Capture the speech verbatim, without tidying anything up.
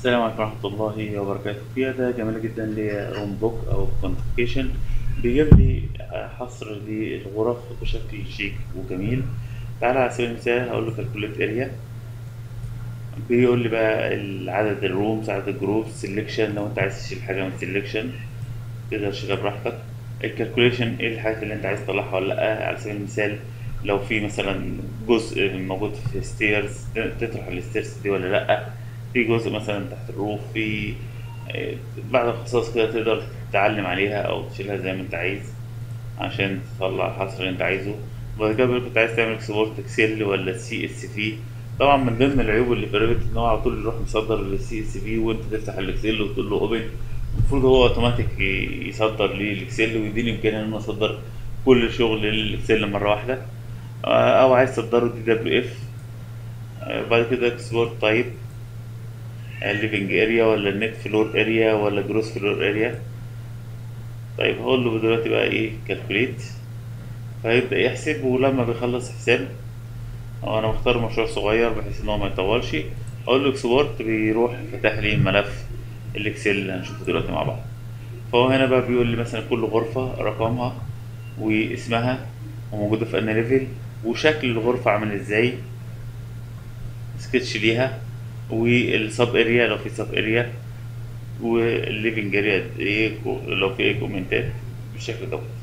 السلام عليكم ورحمة الله وبركاته. في أداة جميلة جدا لروم بوك أو كونتيفيكيشن، بيجيب لي حصر للغرف بشكل شيك وجميل. تعالى على سبيل المثال هقول له كالكوليت اريا، بيقول لي بقى عدد الرومز، عدد الجروب، سيلكشن لو انت عايز تشيل حاجة من سيلكشن تقدر تشيلها براحتك. الكالكوليشن ايه الحاجات اللي انت عايز تطلعها ولا لا. على سبيل المثال لو في مثلا جزء موجود في ستيرز تطرح الستيرز دي ولا لا، في جزء مثلا تحت الروف، في آه، بعض الخصائص كده تقدر تعلم عليها او تشيلها زي ما انت عايز عشان تطلع الحصر اللي انت عايزه. وبعد كده كنت عايز تعمل اكسبورت اكسل ولا سي اس في. طبعا من ضمن العيوب اللي في ريفت ان هو على طول يروح مصدر للسي اس في وانت تفتح الاكسل وتقول له اوبن. المفروض هو اوتوماتيك يصدر لي الاكسل ويديني امكانيه ان انا اصدر كل شغل للاكسل مره واحده. آه، او عايز تصدره دي دبليو اف. بعد كده اكسبورت تايب، الليفنج اريا ولا النت فلور اريا ولا جروس فلور اريا. طيب هقول له دلوقتي بقى ايه كالكوليت، فهيبدأ يحسب. ولما بيخلص حساب هو انا مختار مشروع صغير بحيث ان هو ما يطولش، اقول له اكسبورت بيروح فتح لي ملف الاكسل اللي هنشوفه دلوقتي مع بعض. فهو هنا بقى بيقول لي مثلا كل غرفة رقمها واسمها وموجودة في أنهي ليفل وشكل الغرفة عامل ازاي، سكتش ليها، والسب اريا لو في سب اريا، والليفنج اريا قد ايه لو في ايه كومنتات بالشكل دوت.